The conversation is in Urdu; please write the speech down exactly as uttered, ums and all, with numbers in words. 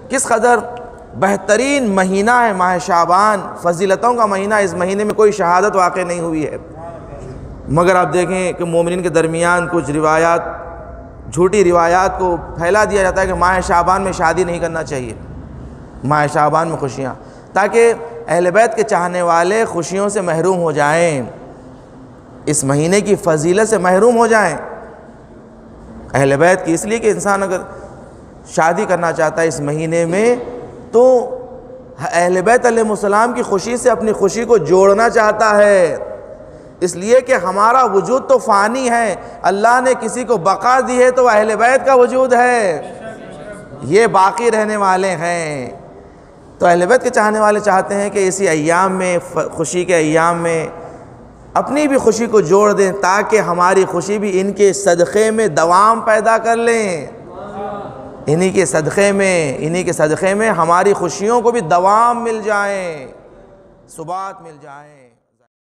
کس قدر بہترین مہینہ ہے ماہ شعبان، فضیلتوں کا مہینہ۔ اس مہینے میں کوئی شہادت واقع نہیں ہوئی ہے، مگر آپ دیکھیں کہ مومنین کے درمیان کچھ روایات، جھوٹی روایات کو پھیلا دیا جاتا ہے کہ ماہ شعبان میں شادی نہیں کرنا چاہیے، ماہ شعبان میں خوشیاں، تاکہ اہل بیت کے چاہنے والے خوشیوں سے محروم ہو جائیں، اس مہینے کی فضیلت سے محروم ہو جائیں اہل بیت کی۔ اس لیے کہ انسان اگر شادی کرنا چاہتا ہے اس مہینے میں تو اہل بیت علیہ السلام کی خوشی سے اپنی خوشی کو جوڑنا چاہتا ہے، اس لیے کہ ہمارا وجود تو فانی ہے، اللہ نے کسی کو بقا دی ہے تو اہل بیت کا وجود ہے، یہ باقی رہنے والے ہیں۔ تو اہل بیت کے چاہنے والے چاہتے ہیں کہ اسی ایام میں، خوشی کے ایام میں اپنی بھی خوشی کو جوڑ دیں، تاکہ ہماری خوشی بھی ان کے صدقے میں دوام پیدا کر لیں، انہی کے صدقے میں انہی کے صدقے میں ہماری خوشیوں کو بھی دوام مل جائیں، ثبات مل جائیں۔